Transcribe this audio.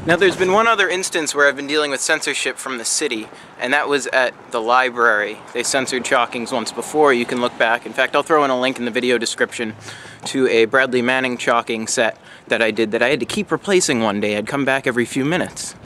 Now there's been one other instance where I've been dealing with censorship from the city, and that was at the library. They censored chalkings once before. You can look back. In fact, I'll throw in a link in the video description to a Bradley Manning chalking set that I did that I had to keep replacing one day. I'd come back every few minutes.